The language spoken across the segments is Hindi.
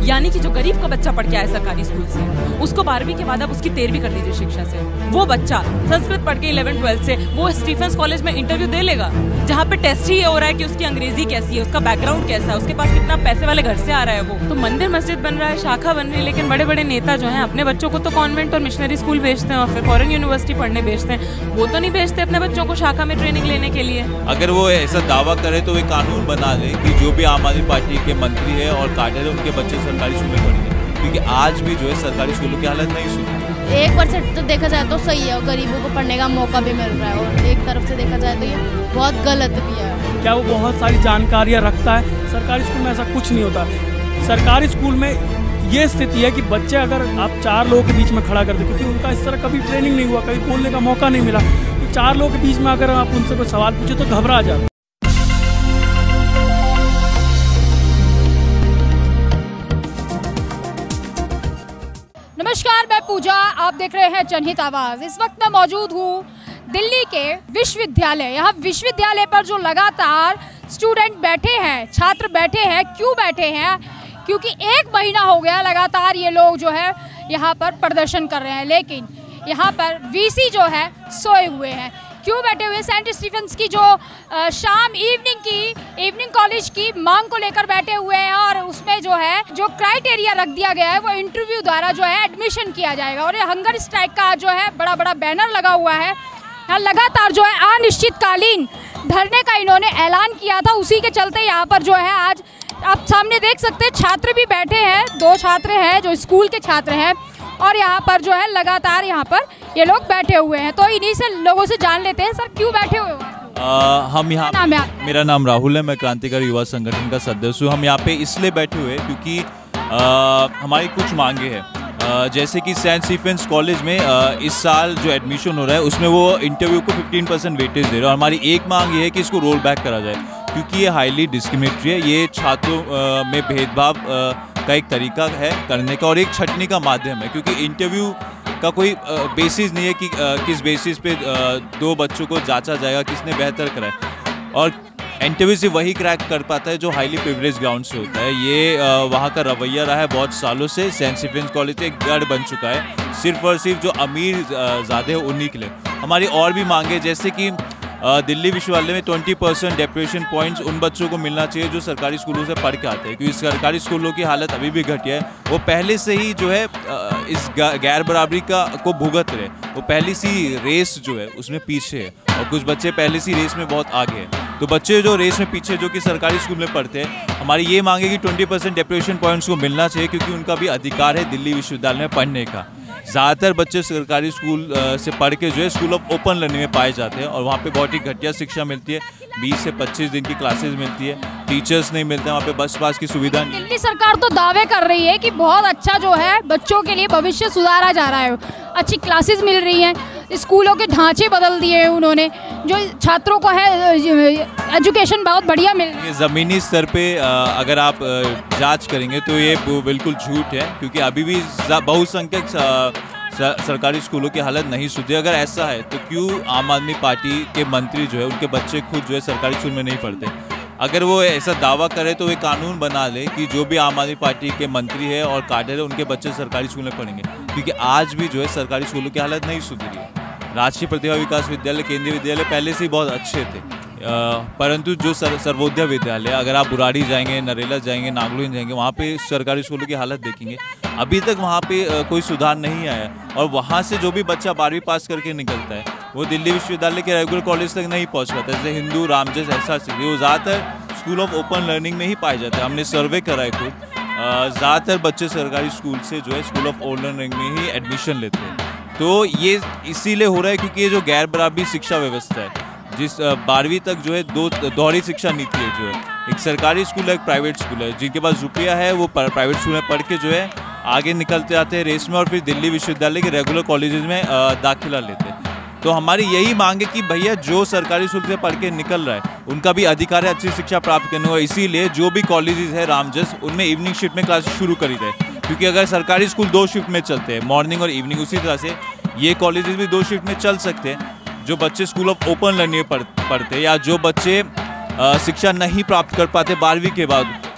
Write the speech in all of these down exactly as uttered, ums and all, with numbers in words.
यानी कि जो गरीब का बच्चा पढ़ के आया सरकारी स्कूल से, उसको बारहवीं के बाद अब उसकी तेरहवीं कर दीजिए शिक्षा से, वो बच्चा संस्कृत पढ़ के इलेवन ट्वेल्थ से वो स्टीफेंस कॉलेज में इंटरव्यू दे लेगा, जहाँ पे टेस्ट ही हो रहा है कि उसकी अंग्रेजी कैसी है, उसका बैकग्राउंड कैसा है, उसके पास कितना पैसे वाले घर से आ रहा है। वो तो मंदिर मस्जिद बन रहा है, शाखा बन रही है, लेकिन बड़े बड़े नेता जो हैं अपने बच्चों को तो कॉन्वेंट और मिशनरी स्कूल भेजते हैं और फिर फॉरेन यूनिवर्सिटी पढ़ने भेजते हैं, वो तो नहीं भेजते अपने बच्चों को शाखा में ट्रेनिंग लेने के लिए। अगर वो ऐसा दावा करे तो वे कानून बना ले कि जो भी आम आदमी पार्टी के मंत्री है और काडर है उनके बच्चे सरकारी स्कूल में पढ़ेंगे, क्योंकि आज भी जो है सरकारी स्कूलों की हालत नहीं सुधरी। एक परसेंट तो देखा जाए तो सही है और गरीबों को पढ़ने का मौका भी मिल रहा है, और एक तरफ से देखा जाए तो ये बहुत गलत भी है। क्या वो बहुत सारी जानकारियाँ रखता है? सरकारी स्कूल में ऐसा कुछ नहीं होता। सरकारी स्कूल में ये स्थिति है कि बच्चे अगर आप चार लोगों के बीच में खड़ा कर दे, क्योंकि उनका इस तरह कभी ट्रेनिंग नहीं हुआ, कभी बोलने का मौका नहीं मिला, तो चार लोगों के बीच में अगर आप उनसे कोई सवाल पूछे तो घबरा जाते। नमस्कार, मैं पूजा, आप देख रहे हैं जनहित आवाज़। इस वक्त मैं मौजूद हूँ दिल्ली के विश्वविद्यालय। यहाँ विश्वविद्यालय पर जो लगातार स्टूडेंट बैठे हैं, छात्र बैठे हैं, क्यों बैठे हैं? क्योंकि एक महीना हो गया लगातार ये लोग जो है यहाँ पर प्रदर्शन कर रहे हैं, लेकिन यहाँ पर वीसी जो है सोए हुए हैं। क्यों बैठे हुए? सेंट स्टीफेंस की जो शाम इवनिंग की इवनिंग कॉलेज की मांग को लेकर बैठे हुए हैं, और उसमें जो है जो क्राइटेरिया रख दिया गया है वो इंटरव्यू द्वारा जो है एडमिशन किया जाएगा। और ये हंगर स्ट्राइक का जो है बड़ा बड़ा बैनर लगा हुआ है। यहाँ लगातार जो है अनिश्चितकालीन धरने का इन्होंने ऐलान किया था, उसी के चलते यहाँ पर जो है आज आप सामने देख सकते हैं छात्र भी बैठे हैं, दो छात्र हैं जो स्कूल के छात्र हैं, और यहाँ पर जो है लगातार यहाँ पर ये लोग बैठे हुए हैं। तो इन्हीं से लोगों से जान लेते हैं, सर क्यों बैठे हुए हो? हम यहाँ नाम है? मेरा नाम राहुल है, मैं क्रांतिकारी युवा संगठन का सदस्य हूँ। हम यहाँ पे इसलिए बैठे हुए हैं क्योंकि आ, हमारी कुछ मांगे हैं। आ, जैसे कि सेंट स्टीफेंस कॉलेज में आ, इस साल जो एडमिशन हो रहा है उसमें वो इंटरव्यू को फिफ्टीन परसेंट वेटेज दे रहे हैं, और हमारी एक मांग ये है कि इसको रोल बैक करा जाए, क्योंकि ये हाईली डिस्क्रिमिनेटरी है। ये छात्रों में भेदभाव का एक तरीका है करने का और एक छटनी का माध्यम है, क्योंकि इंटरव्यू का कोई बेसिस नहीं है कि किस बेसिस पे दो बच्चों को जांचा जाएगा किसने बेहतर करा है, और इंटरव्यू से वही क्रैक कर पाता है जो हाईली प्रिविलेज ग्राउंड से होता है। ये वहाँ का रवैया रहा है बहुत सालों से। सेंट स्टीफेंस कॉलेज एक गढ़ बन चुका है सिर्फ और सिर्फ जो अमीर ज़्यादा है उन्हीं के लिए। हमारी और भी मांगे, जैसे कि दिल्ली विश्वविद्यालय में ट्वेंटी परसेंट डेप्रेशन पॉइंट्स उन बच्चों को मिलना चाहिए जो सरकारी स्कूलों से पढ़ के आते हैं, क्योंकि सरकारी स्कूलों की हालत अभी भी घटिया है। वो पहले से ही जो है इस गैर बराबरी का को भुगत रहे, वो पहली सी रेस जो है उसमें पीछे है, और कुछ बच्चे पहले सी रेस में बहुत आगे हैं। तो बच्चे जो रेस में पीछे जो कि सरकारी स्कूल में पढ़ते हैं, हमारी ये मांगे कि ट्वेंटी परसेंट डेप्रेशन पॉइंट्स को मिलना चाहिए, क्योंकि उनका भी अधिकार है दिल्ली विश्वविद्यालय में पढ़ने का। ज़्यादातर बच्चे सरकारी स्कूल से पढ़ के जो है स्कूल ऑफ ओपन लर्निंग में पाए जाते हैं, और वहाँ पे बहुत ही घटिया शिक्षा मिलती है। बीस से पच्चीस दिन की क्लासेस मिलती है, टीचर्स नहीं मिलते हैं, वहाँ पे बस पास की सुविधा नहीं। दिल्ली सरकार तो दावे कर रही है कि बहुत अच्छा जो है बच्चों के लिए भविष्य सुधारा जा रहा है, अच्छी क्लासेस मिल रही हैं, स्कूलों के ढांचे बदल दिए हैं उन्होंने, जो छात्रों को है एजुकेशन बहुत बढ़िया मिल रही है। ज़मीनी स्तर पे अगर आप जांच करेंगे तो ये बिल्कुल झूठ है, क्योंकि अभी भी बहुसंख्यक सरकारी स्कूलों की हालत नहीं सुधरी। अगर ऐसा है तो क्यों आम आदमी पार्टी के मंत्री जो है उनके बच्चे खुद जो है सरकारी स्कूल में नहीं पढ़ते? अगर वो ऐसा दावा करे तो वे कानून बना ले कि जो भी आम आदमी पार्टी के मंत्री है और काडर है उनके बच्चे सरकारी स्कूल में पढ़ेंगे, क्योंकि आज भी जो है सरकारी स्कूलों की हालत नहीं सुधरी है। राष्ट्रीय प्रतिभा विकास विद्यालय, केंद्रीय विद्यालय पहले से ही बहुत अच्छे थे, परंतु जो सर, सर्वोदय विद्यालय, अगर आप बुराड़ी जाएंगे, नरेला जाएंगे, नागलोई जाएंगे, वहाँ पे सरकारी स्कूलों की हालत देखेंगे, अभी तक वहाँ पे कोई सुधार नहीं आया। और वहाँ से जो भी बच्चा बारहवीं पास करके निकलता है वो दिल्ली विश्वविद्यालय के रेगुलर कॉलेज तक नहीं पहुँच पाता। जैसे हिंदू, रामजस, ऐसा स्थिति वो ज़्यादातर स्कूल ऑफ ओपन लर्निंग में ही पाए जाते हैं। हमने सर्वे करा है खुद, ज़्यादातर बच्चे सरकारी स्कूल से जो है स्कूल ऑफ ओपन लर्निंग में ही एडमिशन लेते हैं। तो ये इसीलिए हो रहा है क्योंकि ये जो गैर बराबरी शिक्षा व्यवस्था है, जिस बारहवीं तक जो है दो दोहरी शिक्षा नीति है, जो है एक सरकारी स्कूल है, एक प्राइवेट स्कूल है। जिनके पास रुपया है वो प्राइवेट स्कूल में पढ़ के जो है आगे निकलते आते हैं रेस में, और फिर दिल्ली विश्वविद्यालय के रेगुलर कॉलेजेस में दाखिला लेते हैं। तो हमारी यही मांग है कि भैया जो सरकारी स्कूल से पढ़ के निकल रहा है उनका भी अधिकार है अच्छी शिक्षा प्राप्त करने का। इसीलिए जो भी कॉलेजेस है रामजस, उनमें इवनिंग शिफ्ट में क्लासेस शुरू करी जाए, क्योंकि अगर सरकारी स्कूल दो शिफ्ट में चलते हैं, मॉर्निंग और इवनिंग, उसी तरह से ये कॉलेजेस भी दो शिफ्ट में चल सकते हैं। जो बच्चे स्कूल ऑफ ओपन लर्निंग पढ़, पढ़ते हैं, या जो बच्चे शिक्षा नहीं प्राप्त कर पाते बारहवीं के बाद,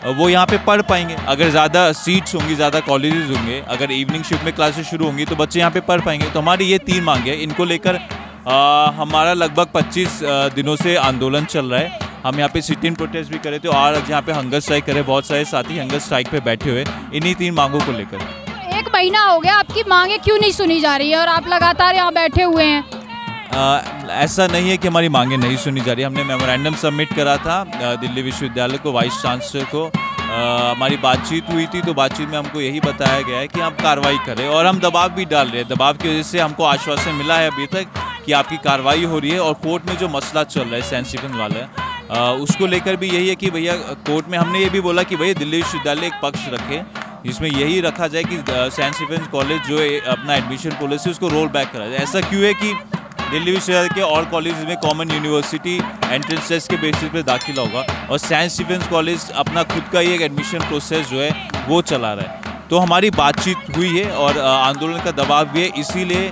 वो यहाँ पे पढ़ पाएंगे। अगर ज़्यादा सीट्स होंगी, ज़्यादा कॉलेजेस होंगे, अगर इवनिंग शिफ्ट में क्लासेस शुरू होंगी तो बच्चे यहाँ पे पढ़ पाएंगे। तो हमारी ये तीन मांग है, इनको लेकर हमारा लगभग पच्चीस दिनों से आंदोलन चल रहा है। हम यहाँ पे सिट इन प्रोटेस्ट भी करे थे और यहाँ पे हंगर स्ट्राइक करे, बहुत सारे साथी हंगर स्ट्राइक पे बैठे हुए इन्हीं तीन मांगों को लेकर। एक महीना हो गया, आपकी मांगे क्यों नहीं सुनी जा रही है और आप लगातार यहाँ बैठे हुए हैं? आ, ऐसा नहीं है कि हमारी मांगे नहीं सुनी जा रही। हमने मेमोरेंडम सबमिट करा था दिल्ली विश्वविद्यालय को, वाइस चांसलर को। आ, हमारी बातचीत हुई थी तो बातचीत में हमको यही बताया गया है कि आप कार्रवाई करें और हम दबाव भी डाल रहे हैं। दबाव की वजह से हमको आश्वासन मिला है अभी तक कि आपकी कार्रवाई हो रही है। और कोर्ट में जो मसला चल रहा है सेंट स्टीफेंस वाला, आ, उसको लेकर भी यही है कि भैया कोर्ट में हमने ये भी बोला कि भैया दिल्ली विश्वविद्यालय एक पक्ष रखे जिसमें यही रखा जाए कि सेंट स्टीफेंस कॉलेज जो अपना एडमिशन पॉलिसी उसको रोल बैक करा जाए। ऐसा क्यों है कि दिल्ली विश्वविद्यालय के और कॉलेज में कॉमन यूनिवर्सिटी एंट्रेंस टेस्ट के बेसिस पे दाखिला होगा और सेंट स्टीफेंस कॉलेज अपना खुद का ही एक एडमिशन प्रोसेस जो है वो चला रहा है। तो हमारी बातचीत हुई है और आंदोलन का दबाव भी है, इसीलिए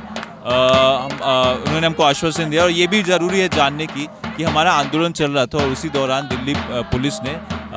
उन्होंने हमको आश्वासन दिया। और ये भी ज़रूरी है जानने की कि हमारा आंदोलन चल रहा था और उसी दौरान दिल्ली पुलिस ने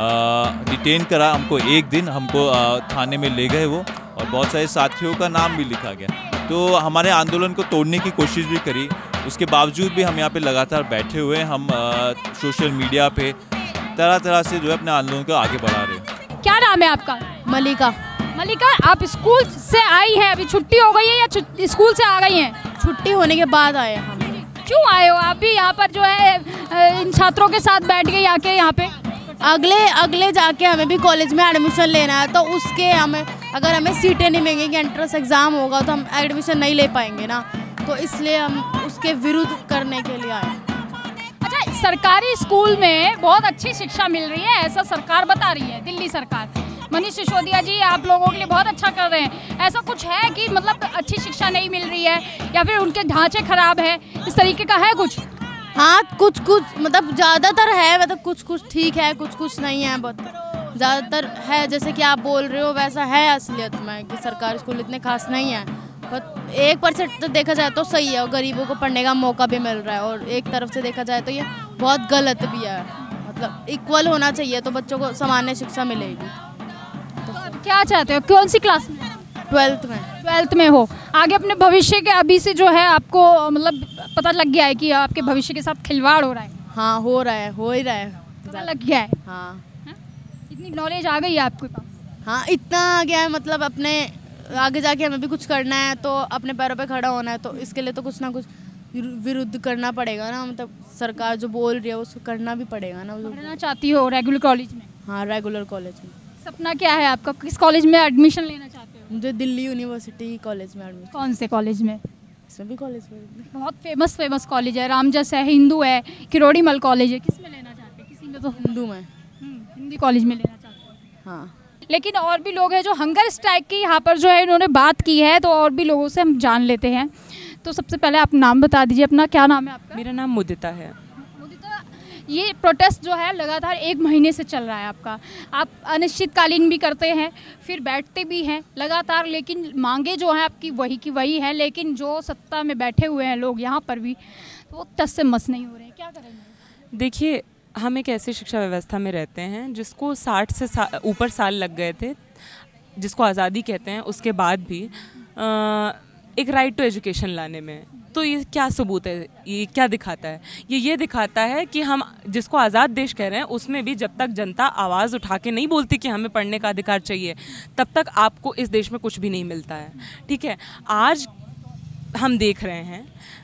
डिटेन करा हमको। एक दिन हमको थाने में ले गए वो, और बहुत सारे साथियों का नाम भी लिखा गया। तो हमारे आंदोलन को तोड़ने की कोशिश भी करी, उसके बावजूद भी हम यहाँ पे लगातार बैठे हुए हैं। हम आ, सोशल मीडिया पे तरह तरह से जो है अपने आंदोलन को आगे बढ़ा रहे हैं। क्या नाम है आपका? मलिका। मलिका, आप स्कूल से आई हैं, अभी छुट्टी हो गई है या स्कूल से आ गई हैं? छुट्टी होने के बाद आए हम। क्यों आए हो आप भी यहाँ पर जो है इन छात्रों के साथ बैठ गए आके यहाँ पे? अगले अगले जाके हमें भी कॉलेज में एडमिशन लेना है, तो उसके हमें अगर हमें सीटें नहीं मिलेंगी, एंट्रेंस एग्ज़ाम होगा तो हम एडमिशन नहीं ले पाएंगे ना, तो इसलिए हम उसके विरुद्ध करने के लिए आए। अच्छा, सरकारी स्कूल में बहुत अच्छी शिक्षा मिल रही है, ऐसा सरकार बता रही है, दिल्ली सरकार। मनीष सिसोदिया जी आप लोगों के लिए बहुत अच्छा कर रहे हैं। ऐसा कुछ है कि मतलब अच्छी शिक्षा नहीं मिल रही है या फिर उनके ढांचे खराब है, इस तरीके का है कुछ? हाँ, कुछ कुछ मतलब ज़्यादातर है, मतलब कुछ कुछ ठीक है, कुछ कुछ नहीं है, बहुत ज़्यादातर है। जैसे कि आप बोल रहे हो वैसा है असलियत में कि सरकारी स्कूल इतने खास नहीं है। बट एक परसेंट तो देखा जाए तो सही है और गरीबों को पढ़ने का मौका भी मिल रहा है, और एक तरफ से देखा जाए तो ये बहुत गलत भी है। मतलब इक्वल होना चाहिए तो बच्चों को सामान्य शिक्षा मिलेगी। तो क्या चाहते हो, कौन सी क्लास में? ट्वेल्थ में। ट्वेल्थ में हो। आगे अपने भविष्य के अभी से जो है आपको मतलब पता लग गया है कि आपके भविष्य के साथ खिलवाड़ हो रहा है? हाँ, हो रहा है, हो ही रहा है, पता लग गया है। हाँ, इतनी नॉलेज आ गई है आपके पास? हाँ, इतना आ गया है। मतलब अपने आगे जाके हमें भी कुछ करना है तो अपने पैरों पे खड़ा होना है, तो इसके लिए तो कुछ ना कुछ विरुद्ध करना पड़ेगा ना। मतलब सरकार जो बोल रही है उसको करना भी पड़ेगा ना। पढ़ना चाहती हो रेगुलर कॉलेज में? हाँ, रेगुलर कॉलेज में। सपना क्या है आपका, किस कॉलेज में एडमिशन लेना चाहते हो? मुझे दिल्ली यूनिवर्सिटी कॉलेज में एडमिशन। कौन से कॉलेज में? इसमें भी कॉलेज में बहुत फेमस फेमस कॉलेज है, रामजस है, हिंदू है, किरोड़ीमल कॉलेज है। किस में लेना चाहते हैं? किसी में तो हिंदू में, हिंदी कॉलेज में लेना चाहते हैं। हाँ। लेकिन और भी लोग हैं जो हंगर स्ट्राइक की यहाँ पर जो है इन्होंने बात की है, तो और भी लोगों से हम जान लेते हैं। तो सबसे पहले आप नाम बता दीजिए अपना, क्या नाम है आपका? मेरा नाम मुदिता है। मुदिता, ये प्रोटेस्ट जो है लगातार एक महीने से चल रहा है आपका, आप अनिश्चितकालीन भी करते हैं फिर बैठते भी हैं लगातार, लेकिन मांगे जो हैं आपकी वही की वही है, लेकिन जो सत्ता में बैठे हुए हैं लोग यहाँ पर भी तो वो टस से मस नहीं हो रहे हैं, क्या करेंगे? देखिए, हम एक ऐसी शिक्षा व्यवस्था में रहते हैं जिसको साठ से सा, ऊपर साल लग गए थे, जिसको आज़ादी कहते हैं, उसके बाद भी आ, एक राइट टू एजुकेशन लाने में। तो ये क्या सबूत है, ये क्या दिखाता है? ये ये दिखाता है कि हम जिसको आज़ाद देश कह रहे हैं उसमें भी जब तक जनता आवाज़ उठा के नहीं बोलती कि हमें पढ़ने का अधिकार चाहिए, तब तक आपको इस देश में कुछ भी नहीं मिलता है। ठीक है, आज हम देख रहे हैं,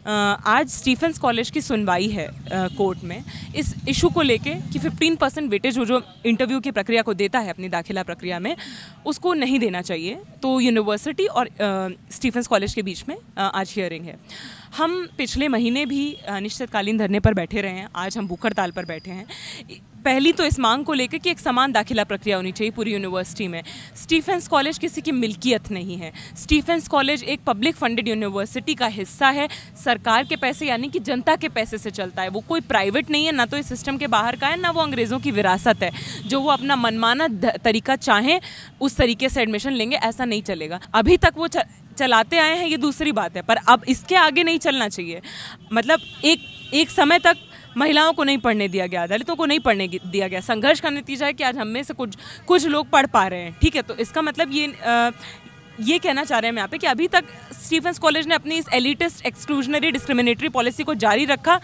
आज स्टीफेंस कॉलेज की सुनवाई है कोर्ट में इस इशू को लेके कि फिफ्टीन परसेंट वेटेज वो जो इंटरव्यू की प्रक्रिया को देता है अपनी दाखिला प्रक्रिया में, उसको नहीं देना चाहिए। तो यूनिवर्सिटी और स्टीफेंस कॉलेज के बीच में आज हियरिंग है। हम पिछले महीने भी अनिश्चितकालीन धरने पर बैठे रहे हैं, आज हम भूख हड़ताल पर बैठे हैं। पहली तो इस मांग को लेकर कि एक समान दाखिला प्रक्रिया होनी चाहिए पूरी यूनिवर्सिटी में। स्टीफेंस कॉलेज किसी की मिल्कियत नहीं है। स्टीफेंस कॉलेज एक पब्लिक फंडेड यूनिवर्सिटी का हिस्सा है, सरकार के पैसे यानी कि जनता के पैसे से चलता है। वो कोई प्राइवेट नहीं है, ना तो इस सिस्टम के बाहर का है, ना वो अंग्रेज़ों की विरासत है जो वो अपना मनमाना तरीका चाहें उस तरीके से एडमिशन लेंगे, ऐसा नहीं चलेगा। अभी तक वो च... चलाते आए हैं, ये दूसरी बात है, पर अब इसके आगे नहीं चलना चाहिए। मतलब एक एक समय तक महिलाओं को नहीं पढ़ने दिया गया, दलितों को नहीं पढ़ने दिया गया। संघर्ष का नतीजा है कि आज हम में से कुछ कुछ लोग पढ़ पा रहे हैं, ठीक है। तो इसका मतलब ये आ, ये कहना चाह रहे हैं हम यहाँ पे कि अभी तक स्टीफेंस कॉलेज ने अपनी इस एलिटिस्ट एक्सक्लूजनरी डिस्क्रिमिनेटरी पॉलिसी को जारी रखा,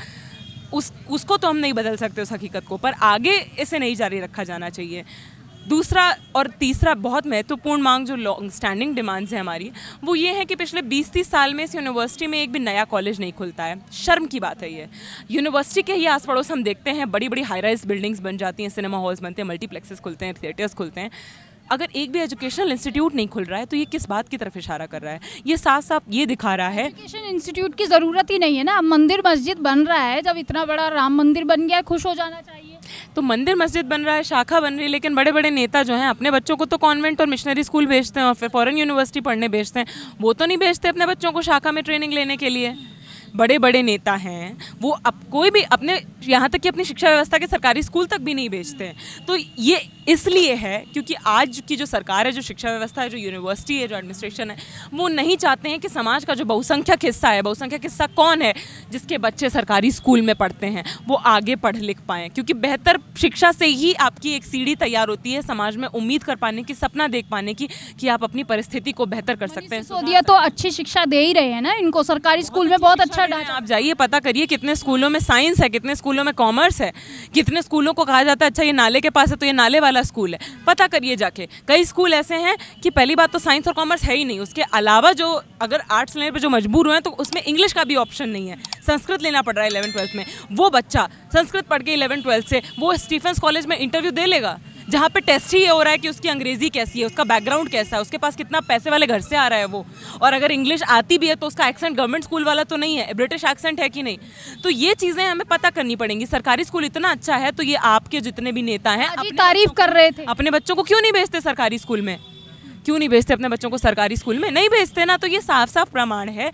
उस उसको तो हम नहीं बदल सकते उस हकीकत को, पर आगे इसे नहीं जारी रखा जाना चाहिए। दूसरा और तीसरा बहुत महत्वपूर्ण मांग जो लॉन्ग स्टैंडिंग डिमांड्स है हमारी, वो ये है कि पिछले बीस तीस साल में इस यूनिवर्सिटी में एक भी नया कॉलेज नहीं खुलता है। शर्म की बात है ये। यूनिवर्सिटी के ही आस पड़ोस हम देखते हैं बड़ी बड़ी हाई राइज बिल्डिंग्स बन जाती हैं, सिनेमा हॉल्स बनते हैं, मल्टीप्लेक्सेस खुलते हैं, थिएटर्स खुलते हैं। अगर एक भी एजुकेशनल इंस्टीट्यूट नहीं खुल रहा है तो ये किस बात की तरफ इशारा कर रहा है? ये साफ साफ ये दिखा रहा है एजुकेशन इंस्टीट्यूट की ज़रूरत ही नहीं है ना। मंदिर मस्जिद बन रहा है, जब इतना बड़ा राम मंदिर बन गया, खुश हो जाना चाहिए। तो मंदिर मस्जिद बन रहा है, शाखा बन रही है, लेकिन बड़े बड़े नेता जो हैं अपने बच्चों को तो कॉन्वेंट और मिशनरी स्कूल भेजते हैं और फिर फॉरेन यूनिवर्सिटी पढ़ने भेजते हैं। वो तो नहीं भेजते अपने बच्चों को शाखा में ट्रेनिंग लेने के लिए। बड़े बड़े नेता हैं वो अब कोई भी अपने, यहाँ तक कि अपनी शिक्षा व्यवस्था के सरकारी स्कूल तक भी नहीं भेजते हैं। तो ये इसलिए है क्योंकि आज की जो सरकार है, जो शिक्षा व्यवस्था है, जो यूनिवर्सिटी है, जो एडमिनिस्ट्रेशन है, वो नहीं चाहते हैं कि समाज का जो बहुसंख्यक हिस्सा है, बहुसंख्यक हिस्सा कौन है जिसके बच्चे सरकारी स्कूल में पढ़ते हैं, वो आगे पढ़ लिख पाएँ। क्योंकि बेहतर शिक्षा से ही आपकी एक सीढ़ी तैयार होती है समाज में उम्मीद कर पाने की, सपना देख पाने की कि आप अपनी परिस्थिति को बेहतर कर सकते हैं। सिसोदिया तो अच्छी शिक्षा दे ही रहे हैं ना इनको, सरकारी स्कूल में बहुत अच्छा। आप जाइए पता करिए कितने स्कूलों में साइंस है, कितने स्कूलों में कॉमर्स है, कितने स्कूलों को कहा जाता है अच्छा ये नाले के पास है तो ये नाले वाला स्कूल है। पता करिए जाके। कई स्कूल ऐसे हैं कि पहली बात तो साइंस और कॉमर्स है ही नहीं, उसके अलावा जो अगर आर्ट्स लेने पर जो मजबूर हुए हैं तो उसमें इंग्लिश का भी ऑप्शन नहीं है, संस्कृत लेना पड़ रहा है इलेवन ट्वेल्थ में। वो बच्चा संस्कृत पढ़ के इलेवन ट्वेल्थ से वो स्टीफेंस कॉलेज में इंटरव्यू दे लेगा जहाँ पे टेस्ट ही ये हो रहा है कि उसकी अंग्रेजी कैसी है, उसका बैकग्राउंड कैसा है, उसके पास कितना पैसे वाले घर से आ रहा है वो, और अगर इंग्लिश आती भी है तो उसका एक्सेंट गवर्नमेंट स्कूल वाला तो नहीं है, ब्रिटिश एक्सेंट है कि नहीं। तो ये चीज़ें हमें पता करनी पड़ेंगी। सरकारी स्कूल इतना अच्छा है तो ये आपके जितने भी नेता हैं अपनी तारीफ कर रहे थे, अपने बच्चों को क्यों नहीं भेजते सरकारी स्कूल में? क्यों नहीं भेजते अपने बच्चों को सरकारी स्कूल में? नहीं भेजते ना। तो ये साफ साफ प्रमाण है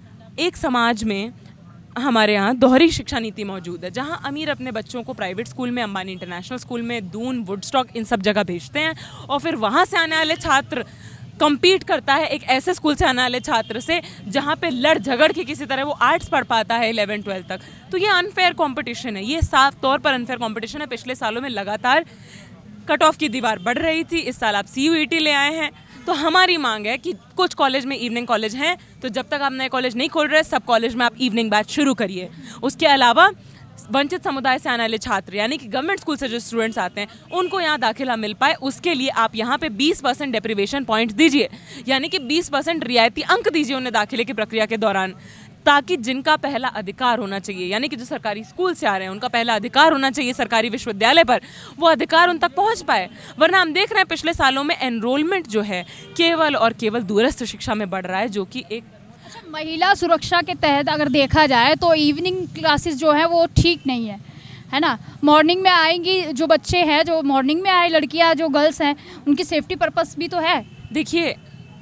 एक समाज में हमारे यहाँ दोहरी शिक्षा नीति मौजूद है, जहाँ अमीर अपने बच्चों को प्राइवेट स्कूल में, अंबानी इंटरनेशनल स्कूल में, दून, वुडस्टॉक, इन सब जगह भेजते हैं और फिर वहाँ से आने वाले छात्र कम्पीट करता है एक ऐसे स्कूल से आने वाले छात्र से जहाँ पे लड़ झगड़ के किसी तरह वो आर्ट्स पढ़ पाता है इलेवन ट्वेल्थ तक। तो ये अनफेयर कॉम्पिटिशन है, ये साफ तौर पर अनफेयर कॉम्पिटिशन है। पिछले सालों में लगातार कट ऑफ की दीवार बढ़ रही थी, इस साल आप सी यू ई टी ले आए हैं। तो हमारी मांग है कि कुछ कॉलेज में इवनिंग कॉलेज हैं तो जब तक आप नए कॉलेज नहीं खोल रहे, सब कॉलेज में आप इवनिंग बैच शुरू करिए। उसके अलावा वंचित समुदाय से आने वाले छात्र यानी कि गवर्नमेंट स्कूल से जो स्टूडेंट्स आते हैं उनको यहाँ दाखिला मिल पाए, उसके लिए आप यहाँ पे बीस परसेंट डेप्रिवेशन पॉइंट्स दीजिए, यानी कि बीस परसेंट रियायती अंक दीजिए उन्हें दाखिले की प्रक्रिया के दौरान, ताकि जिनका पहला अधिकार होना चाहिए, यानी कि जो सरकारी स्कूल से आ रहे हैं उनका पहला अधिकार होना चाहिए सरकारी विश्वविद्यालय पर, वो अधिकार उन तक पहुंच पाए। वरना हम देख रहे हैं पिछले सालों में एनरोलमेंट जो है केवल और केवल दूरस्थ शिक्षा में बढ़ रहा है, जो कि एक महिला सुरक्षा के तहत अगर देखा जाए तो इवनिंग क्लासेस जो है वो ठीक नहीं है, है ना। मॉर्निंग में आएंगी जो बच्चे हैं, जो मॉर्निंग में आए लड़कियां, जो गर्ल्स हैं, उनकी सेफ्टी पर्पस भी तो है। देखिए,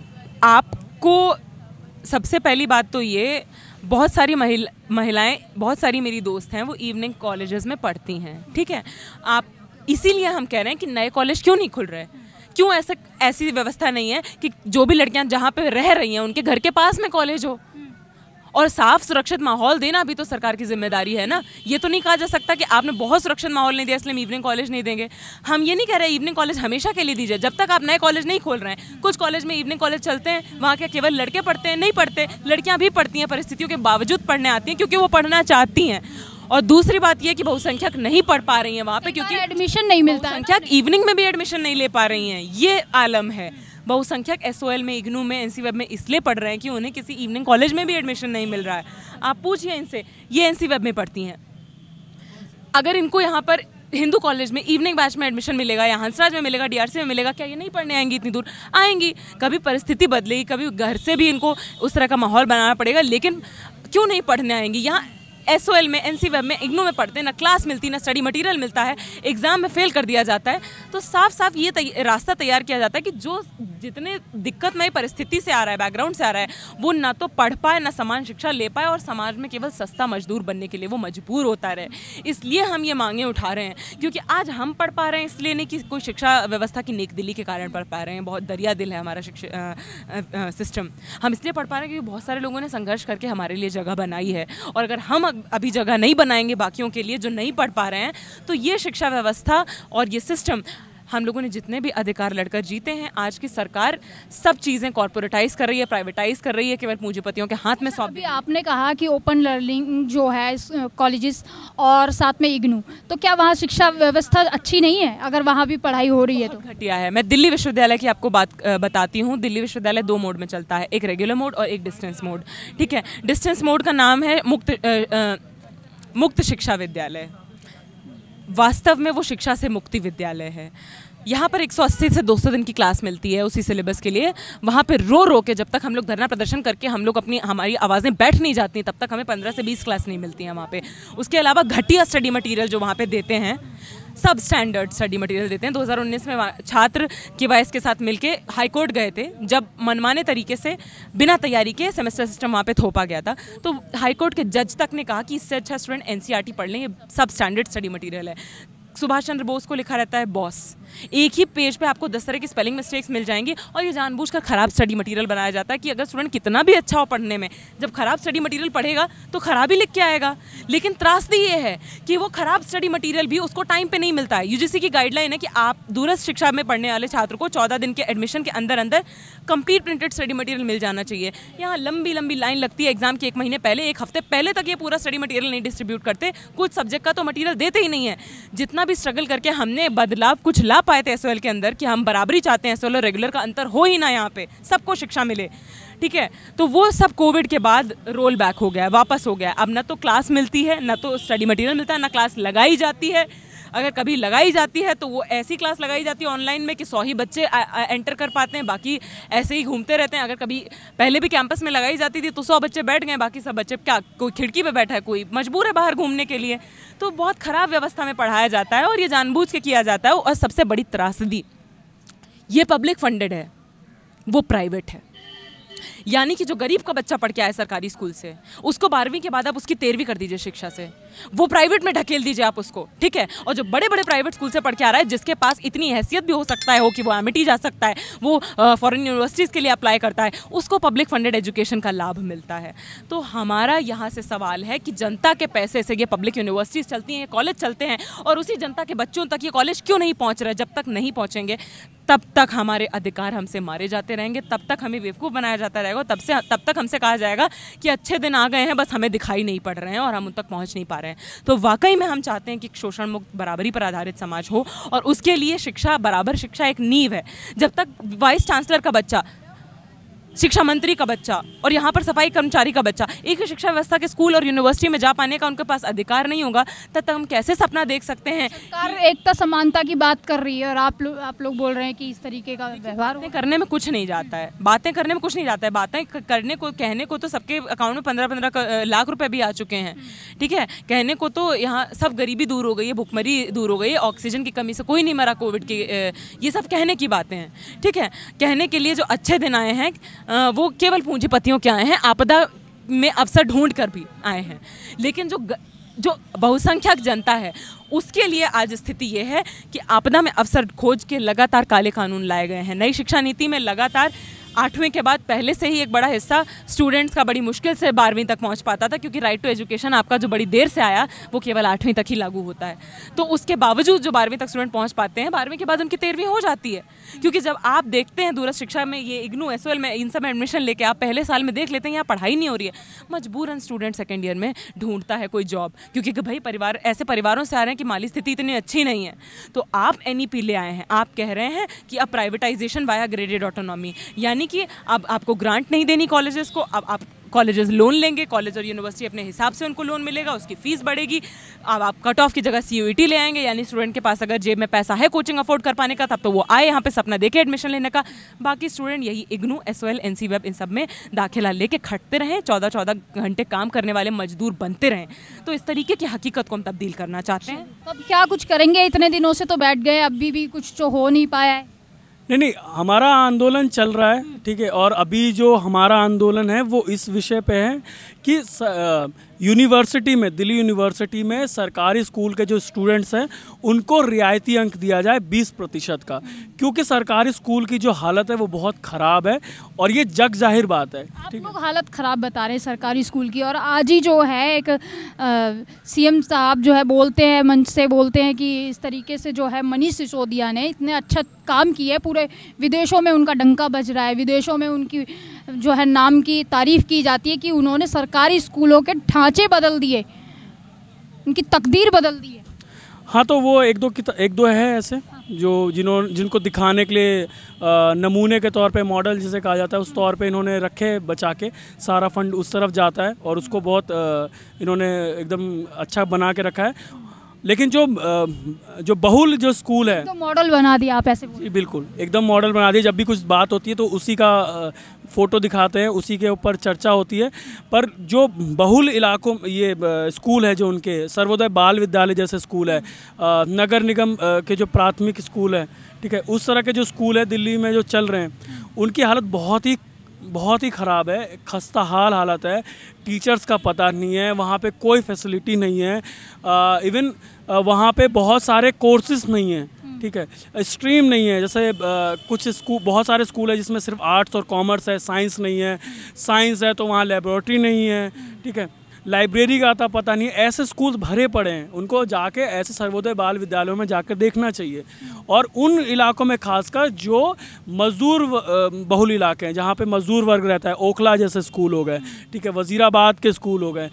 आपको सबसे पहली बात तो ये, बहुत सारी महिला महिलाएं बहुत सारी मेरी दोस्त हैं वो इवनिंग कॉलेजेस में पढ़ती हैं, ठीक है। आप इसीलिए हम कह रहे हैं कि नए कॉलेज क्यों नहीं खुल रहे, क्यों ऐसा ऐसी व्यवस्था नहीं है कि जो भी लड़कियां जहाँ पे रह रही हैं उनके घर के पास में कॉलेज हो, और साफ सुरक्षित माहौल देना भी तो सरकार की जिम्मेदारी है ना। ये तो नहीं कहा जा सकता कि आपने बहुत सुरक्षित माहौल नहीं दिया इसलिए हम इवनिंग कॉलेज नहीं देंगे। हम ये नहीं कह रहे इवनिंग कॉलेज हमेशा के लिए दीजिए, जब तक आप नए कॉलेज नहीं खोल रहे हैं। कुछ कॉलेज में इवनिंग कॉलेज चलते हैं, वहाँ क्या केवल लड़के पढ़ते हैं? नहीं पढ़ते, लड़कियाँ भी पढ़ती हैं, परिस्थितियों के बावजूद पढ़ने आती हैं क्योंकि वो पढ़ना चाहती हैं। और दूसरी बात यह कि बहुसंख्यक नहीं पढ़ पा रही हैं वहाँ पे क्योंकि एडमिशन नहीं मिलता, बहुसंख्यक इवनिंग में भी एडमिशन नहीं ले पा रही हैं। ये आलम है। बहुसंख्यक एस ओ एल में, इग्नू में, एन सी वेब में इसलिए पढ़ रहे हैं कि उन्हें किसी इवनिंग कॉलेज में भी एडमिशन नहीं मिल रहा है। आप पूछिए इनसे, ये एन सी वेब में पढ़ती हैं, अगर इनको यहाँ पर हिंदू कॉलेज में इवनिंग बैच में एडमिशन मिलेगा या हंसराज में मिलेगा, डी आर सी में मिलेगा, क्या ये नहीं पढ़ने आएंगी इतनी दूर? आएंगी। कभी परिस्थिति बदलेगी, कभी घर से भी इनको उस तरह का माहौल बनाना पड़ेगा, लेकिन क्यों नहीं पढ़ने आएंगी? यहाँ एस ओ एल में, एन सी वेब में, इग्नू में पढ़ते हैं, ना क्लास मिलती, ना स्टडी मटेरियल मिलता है, एग्जाम में फेल कर दिया जाता है। तो साफ साफ ये तै, रास्ता तैयार किया जाता है कि जो जितने दिक्कतमय परिस्थिति से आ रहा है, बैकग्राउंड से आ रहा है, वो ना तो पढ़ पाए, ना समान शिक्षा ले पाए, और समाज में केवल सस्ता मजदूर बनने के लिए वो मजबूर होता रहे। इसलिए हम ये मांगे उठा रहे हैं, क्योंकि आज हम पढ़ पा रहे हैं इसलिए नहीं कि कोई शिक्षा व्यवस्था की नेकदिली के कारण पढ़ पा रहे हैं, बहुत दरिया दिल है हमारा शिक्षा सिस्टम। हम इसलिए पढ़ पा रहे हैं क्योंकि बहुत सारे लोगों ने संघर्ष करके हमारे लिए जगह बनाई है, और अगर हम यहाँ अभी जगह नहीं बनाएंगे बाकियों के लिए जो नहीं पढ़ पा रहे हैं, तो ये शिक्षा व्यवस्था और ये सिस्टम, हम लोगों ने जितने भी अधिकार लड़कर जीते हैं, आज की सरकार सब चीज़ें कॉर्पोरेटाइज कर रही है, प्राइवेटाइज कर रही है, केवल पूंजीपतियों के हाथ में सौंप। अभी आपने कहा कि ओपन लर्निंग जो है कॉलेजेस और साथ में इग्नू, तो क्या वहाँ शिक्षा व्यवस्था अच्छी नहीं है अगर वहाँ भी पढ़ाई हो रही है तो? घटिया है। मैं दिल्ली विश्वविद्यालय की आपको बात बताती हूँ। दिल्ली विश्वविद्यालय दो मोड में चलता है, एक रेगुलर मोड और एक डिस्टेंस मोड। ठीक है, डिस्टेंस मोड का नाम है मुक्त आ, आ, मुक्त शिक्षा विद्यालय। वास्तव में वो शिक्षा से मुक्ति विद्यालय है। यहाँ पर एक सौ अस्सी से दो सौ दिन की क्लास मिलती है उसी सिलेबस के लिए। वहाँ पे रो रो के जब तक हम लोग धरना प्रदर्शन करके हम लोग अपनी हमारी आवाज़ें बैठ नहीं जाती, तब तक हमें पंद्रह से बीस क्लास नहीं मिलती हैं वहाँ पे। उसके अलावा घटिया स्टडी मटेरियल जो वहाँ पे देते हैं, सब स्टैंडर्ड स्टडी मटेरियल देते हैं। दो हज़ार उन्नीस में छात्र के वाइस के साथ मिलके हाईकोर्ट गए थे, जब मनमाने तरीके से बिना तैयारी के सेमेस्टर सिस्टम वहाँ पे थोपा गया था, तो हाईकोर्ट के जज तक ने कहा कि इससे अच्छा स्टूडेंट एनसीईआरटी पढ़ लें, ये सब स्टैंडर्ड स्टडी मटेरियल है। सुभाष चंद्र बोस को लिखा रहता है बॉस, एक ही पेज पे आपको दस तरह की स्पेलिंग मिस्टेक्स मिल जाएंगी, और ये जानबूझकर खराब स्टडी मटेरियल बनाया जाता है कि अगर स्टूडेंट कितना भी अच्छा हो पढ़ने में, जब खराब स्टडी मटेरियल पढ़ेगा तो खराब ही लिख के आएगा। लेकिन त्रासदी ये है कि वो खराब स्टडी मटेरियल भी उसको टाइम पे नहीं मिलता है। यूजीसी की गाइडलाइन है कि आप दूरस्थ शिक्षा में पढ़ने वाले छात्र को चौदह दिन के एडमिशन के अंदर अंदर कंप्लीट प्रिंटेड स्टडी मटेरियल मिल जाना चाहिए। यहाँ लंबी लंबी लाइन लगती है एग्जाम के एक महीने पहले, एक हफ्ते पहले तक ये पूरा स्टडी मटेरियल नहीं डिस्ट्रीब्यूट करते। कुछ सब्जेक्ट का तो मटेरियल देते ही नहीं है। जितना भी स्ट्रगल करके हमने बदलाव कुछ ला पाए थे एसओएल के अंदर कि हम बराबरी चाहते हैं, एसओएल और रेगुलर का अंतर हो ही ना, यहाँ पे सबको शिक्षा मिले, ठीक है, तो वो सब कोविड के बाद रोल बैक हो गया, वापस हो गया। अब ना तो क्लास मिलती है, ना तो स्टडी मटेरियल मिलता है, ना क्लास लगाई जाती है। अगर कभी लगाई जाती है तो वो ऐसी क्लास लगाई जाती है ऑनलाइन में कि सौ ही बच्चे आ, आ, एंटर कर पाते हैं, बाकी ऐसे ही घूमते रहते हैं। अगर कभी पहले भी कैंपस में लगाई जाती थी तो सौ बच्चे बैठ गए, बाकी सब बच्चे क्या, कोई खिड़की पे बैठा है, कोई मजबूर है बाहर घूमने के लिए। तो बहुत ख़राब व्यवस्था में पढ़ाया जाता है और ये जानबूझ के किया जाता है। और सबसे बड़ी त्रासदी, ये पब्लिक फंडेड है, वो प्राइवेट है। यानी कि जो गरीब का बच्चा पढ़ के आए सरकारी स्कूल से, उसको बारहवीं के बाद आप उसकी तेरहवीं कर दीजिए शिक्षा से, वो प्राइवेट में ढकेल दीजिए आप उसको, ठीक है। और जो बड़े बड़े प्राइवेट स्कूल से पढ़ के आ रहा है, जिसके पास इतनी हैसियत भी हो सकता है हो कि वो एमिटी जा सकता है, वो फॉरेन यूनिवर्सिटीज़ के लिए अप्लाई करता है, उसको पब्लिक फंडेड एजुकेशन का लाभ मिलता है। तो हमारा यहाँ से सवाल है कि जनता के पैसे से ये पब्लिक यूनिवर्सिटीज़ चलती हैं, कॉलेज चलते हैं, और उसी जनता के बच्चों तक ये कॉलेज क्यों नहीं पहुँच रहे? जब तक नहीं पहुँचेंगे तब तक हमारे अधिकार हमसे मारे जाते रहेंगे, तब तक हमें बेवकूफ़ बनाया जाता रहेगा, तब से तब तक हमसे कहा जाएगा कि अच्छे दिन आ गए हैं, बस हमें दिखाई नहीं पड़ रहे हैं और हम उन तक पहुंच नहीं पा रहे हैं। तो वाकई में हम चाहते हैं कि शोषण मुक्त बराबरी पर आधारित समाज हो, और उसके लिए शिक्षा, बराबर शिक्षा एक नींव है। जब तक वाइस चांसलर का बच्चा, शिक्षा मंत्री का बच्चा और यहाँ पर सफाई कर्मचारी का बच्चा एक ही शिक्षा व्यवस्था के स्कूल और यूनिवर्सिटी में जा पाने का उनके पास अधिकार नहीं होगा, तब तक हम कैसे सपना देख सकते हैं? सरकार एकता समानता की बात कर रही है और आप लोग आप लोग बोल रहे हैं कि इस तरीके का व्यवहार बातें करने में कुछ नहीं जाता है, बातें करने में कुछ नहीं जाता है। बातें करने को, कहने को तो सबके अकाउंट में पंद्रह पंद्रह लाख रुपए भी आ चुके हैं, ठीक है। कहने को तो यहाँ सब गरीबी दूर हो गई है, भुखमरी दूर हो गई है, ऑक्सीजन की कमी से कोई नहीं मरा कोविड की, ये सब कहने की बातें हैं, ठीक है। कहने के लिए जो अच्छे दिन आए हैं वो केवल पूंजीपतियों के आए हैं, आपदा में अवसर ढूंढ कर भी आए हैं। लेकिन जो जो बहुसंख्यक जनता है उसके लिए आज स्थिति ये है कि आपदा में अवसर खोज के लगातार काले कानून लाए गए हैं। नई शिक्षा नीति में लगातार आठवीं के बाद पहले से ही एक बड़ा हिस्सा स्टूडेंट्स का बड़ी मुश्किल से बारहवीं तक पहुंच पाता था, क्योंकि राइट टू एजुकेशन आपका जो बड़ी देर से आया वो केवल आठवीं तक ही लागू होता है। तो उसके बावजूद जो बारहवीं तक स्टूडेंट पहुंच पाते हैं, बारहवीं के बाद उनकी तेरहवीं हो जाती है। क्योंकि जब आप देखते हैं दूरस्थ शिक्षा में, ये इग्नू, एसओएल में, इन सब में एडमिशन लेके आप पहले साल में देख लेते हैं यहाँ पढ़ाई नहीं हो रही है, मजबूरन स्टूडेंट सेकेंड ईयर में ढूंढता है कोई जॉब, क्योंकि भाई परिवार ऐसे परिवारों से आ रहे हैं कि माली स्थिति इतनी अच्छी नहीं है। तो आप एनईपी ले आए हैं, आप कह रहे हैं कि अब प्राइवेटाइजेशन वाया ग्रेडेड ऑटोनॉमी, यानी कि अब आपको ग्रांट नहीं देनी कॉलेजेस को, अब आप कॉलेजेस लोन लेंगे, कॉलेज और यूनिवर्सिटी अपने हिसाब से उनको लोन मिलेगा, उसकी फीस बढ़ेगी। अब आप कट ऑफ की जगह सीयूईटी ले आएंगे, यानी स्टूडेंट के पास अगर जेब में पैसा है कोचिंग अफोर्ड कर पाने का, तब तो वो आए यहाँ पे सपना देके एडमिशन लेने का। बाकी स्टूडेंट यही इग्नू, एसओएल, एनसी वेब, इन सब में दाखिला लेके खटते रहें, चौदह चौदह घंटे काम करने वाले मजदूर बनते रहें। तो इस तरीके की हकीकत को हम तब्दील करना चाहते हैं। तब क्या कुछ करेंगे? इतने दिनों से तो बैठ गए, अभी भी कुछ तो हो नहीं पाया है। नहीं नहीं, हमारा आंदोलन चल रहा है, ठीक है। और अभी जो हमारा आंदोलन है वो इस विषय पे है कि यूनिवर्सिटी में, दिल्ली यूनिवर्सिटी में सरकारी स्कूल के जो स्टूडेंट्स हैं उनको रियायती अंक दिया जाए बीस प्रतिशत का, क्योंकि सरकारी स्कूल की जो हालत है वो बहुत ख़राब है और ये जग जाहिर बात है। आप लोग हालत ख़राब बता रहे हैं सरकारी स्कूल की, और आज ही जो है एक सीएम साहब जो है बोलते हैं, मंच से बोलते हैं कि इस तरीके से जो है मनीष सिसोदिया ने इतने अच्छा काम किया है, पूरे विदेशों में उनका डंका बज रहा है, विदेशों में उनकी जो है नाम की तारीफ़ की जाती है कि उन्होंने सरकारी स्कूलों के ढांचे बदल दिए, उनकी तकदीर बदल दी है। हाँ, तो वो एक दो एक दो है ऐसे जो जिन्होंने जिनको दिखाने के लिए आ, नमूने के तौर पे, मॉडल जिसे कहा जाता है, उस तौर पे इन्होंने रखे बचा के, सारा फंड उस तरफ जाता है और उसको बहुत आ, इन्होंने एकदम अच्छा बना के रखा है। लेकिन जो जो बहुल जो स्कूल है तो मॉडल बना दिया आप ऐसे बोल। बिल्कुल एकदम मॉडल बना दिया। जब भी कुछ बात होती है तो उसी का फ़ोटो दिखाते हैं, उसी के ऊपर चर्चा होती है। पर जो बहुल इलाकों ये स्कूल है, जो उनके सर्वोदय बाल विद्यालय जैसे स्कूल है, नगर निगम के जो प्राथमिक स्कूल है, ठीक है, उस तरह के जो स्कूल है दिल्ली में जो चल रहे हैं, उनकी हालत बहुत ही बहुत ही ख़राब है, खस्ता हाल हालत है। टीचर्स का पता नहीं है, वहाँ पे कोई फैसिलिटी नहीं है, इवन वहाँ पे बहुत सारे कोर्सेज नहीं हैं, ठीक है, स्ट्रीम नहीं है। जैसे आ, कुछ स्कूल, बहुत सारे स्कूल है जिसमें सिर्फ आर्ट्स और कॉमर्स है, साइंस नहीं है। साइंस है तो वहाँ लेबोरेटरी नहीं है, ठीक है, लाइब्रेरी का आता पता नहीं। ऐसे स्कूल भरे पड़े हैं, उनको जाके ऐसे सर्वोदय बाल विद्यालयों में जाकर देखना चाहिए। और उन इलाकों में खासकर जो मज़दूर बहुल इलाके हैं, जहाँ पे मज़दूर वर्ग रहता है, ओखला जैसे स्कूल हो गए, ठीक है, वज़ीराबाद के स्कूल हो गए,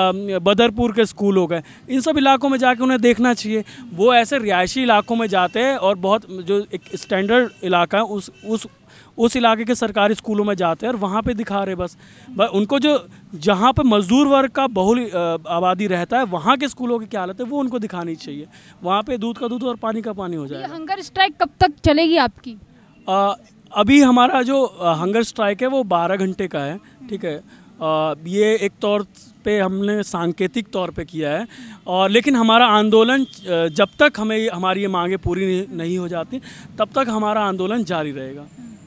बदरपुर के स्कूल हो गए, इन सब इलाकों में जाके उन्हें देखना चाहिए। वो ऐसे रिहायशी इलाकों में जाते हैं और बहुत जो एक स्टैंडर्ड इलाका है उस उस उस इलाके के सरकारी स्कूलों में जाते हैं और वहाँ पे दिखा रहे बस। बस उनको जो जहाँ पे मजदूर वर्ग का बहुल आबादी रहता है, वहाँ के स्कूलों की क्या हालत है वो उनको दिखानी चाहिए। वहाँ पे दूध का दूध और पानी का पानी हो जाएगा। हंगर स्ट्राइक कब तक चलेगी आपकी? आ, अभी हमारा जो हंगर स्ट्राइक है वो बारह घंटे का है, ठीक है। आ, ये एक तौर पे हमने सांकेतिक तौर पे किया है, और लेकिन हमारा आंदोलन जब तक हमें हमारी ये मांगे पूरी नहीं हो जाती तब तक हमारा आंदोलन जारी रहेगा।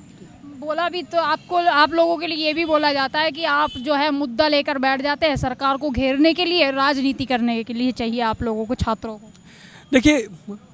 बोला भी तो आपको, आप लोगों के लिए ये भी बोला जाता है कि आप जो है मुद्दा लेकर बैठ जाते हैं, सरकार को घेरने के लिए, राजनीति करने के लिए चाहिए आप लोगों को, छात्रों को। देखिए,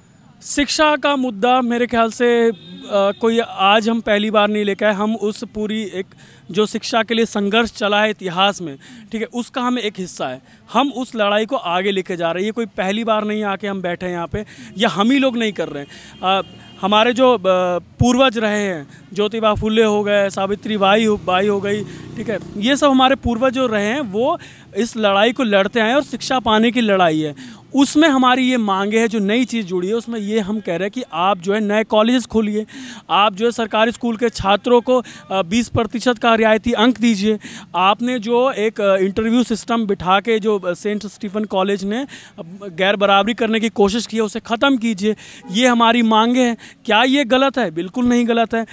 शिक्षा का मुद्दा मेरे ख्याल से आ, कोई आज हम पहली बार नहीं लेकर आए। हम उस पूरी एक जो शिक्षा के लिए संघर्ष चला है इतिहास में, ठीक है, उसका हम एक हिस्सा है। हम उस लड़ाई को आगे लेके जा रहे हैं। ये कोई पहली बार नहीं आके हम बैठे हैं यहाँ पे, या हम ही लोग नहीं कर रहे हैं। आ, हमारे जो पूर्वज रहे हैं, ज्योतिबा फुले हो गए, सावित्री बाई हो बाई हो गई, ठीक है, ये सब हमारे पूर्वज जो रहे हैं वो इस लड़ाई को लड़ते हैं और शिक्षा पाने की लड़ाई है। उसमें हमारी ये मांगे है, जो नई चीज़ जुड़ी है उसमें ये हम कह रहे हैं कि आप जो है नए कॉलेजेस खोलिए, आप जो है सरकारी स्कूल के छात्रों को बीस प्रतिशत का रियायती अंक दीजिए। आपने जो एक इंटरव्यू सिस्टम बिठा के जो सेंट स्टीफन कॉलेज ने गैर बराबरी करने की कोशिश की है उसे ख़त्म कीजिए। ये हमारी मांगे हैं। क्या ये गलत है? बिल्कुल नहीं गलत है,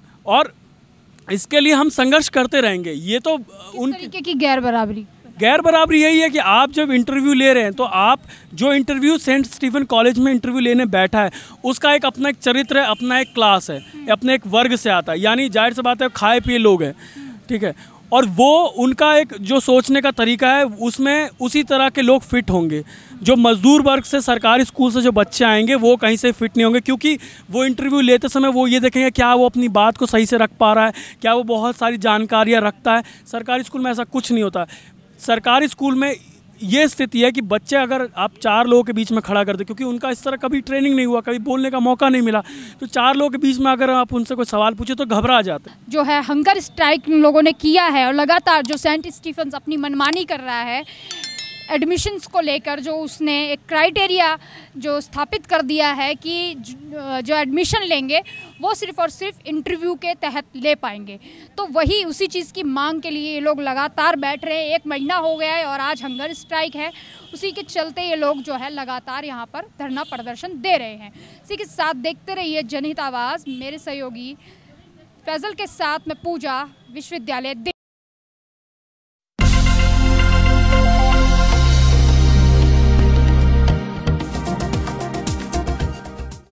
और इसके लिए हम संघर्ष करते रहेंगे। ये तो उन तरीके की गैर बराबरी गैर बराबरी यही है कि आप जब इंटरव्यू ले रहे हैं तो आप जो इंटरव्यू सेंट स्टीफन कॉलेज में इंटरव्यू लेने बैठा है उसका एक अपना एक चरित्र है, अपना एक क्लास है, अपने एक वर्ग से आता है, यानी जाहिर सी बात है खाए पिए लोग हैं, ठीक है, और वो उनका एक जो सोचने का तरीका है उसमें उसी तरह के लोग फिट होंगे। जो मजदूर वर्ग से सरकारी स्कूल से जो बच्चे आएंगे वो कहीं से फिट नहीं होंगे, क्योंकि वो इंटरव्यू लेते समय वो ये देखेंगे क्या वो अपनी बात को सही से रख पा रहा है, क्या वो बहुत सारी जानकारियाँ रखता है। सरकारी स्कूल में ऐसा कुछ नहीं होता। सरकारी स्कूल में ये स्थिति है कि बच्चे अगर आप चार लोगों के बीच में खड़ा कर दे, क्योंकि उनका इस तरह कभी ट्रेनिंग नहीं हुआ, कभी बोलने का मौका नहीं मिला, तो चार लोगों के बीच में अगर आप उनसे कोई सवाल पूछे तो घबरा जाते हैं। जो है हंगर स्ट्राइक लोगों ने किया है और लगातार जो सेंट स्टीफन्स अपनी मनमानी कर रहा है एडमिशन्स को लेकर, जो उसने एक क्राइटेरिया जो स्थापित कर दिया है कि जो एडमिशन लेंगे वो सिर्फ और सिर्फ इंटरव्यू के तहत ले पाएंगे, तो वही उसी चीज़ की मांग के लिए ये लोग लगातार बैठ रहे हैं। एक महीना हो गया है और आज हंगर स्ट्राइक है, उसी के चलते ये लोग जो है लगातार यहाँ पर धरना प्रदर्शन दे रहे हैं। इसी के साथ देखते रहिए जनहित आवाज़। मेरे सहयोगी फैजल के साथ में पूजा, विश्वविद्यालय दिल्ली।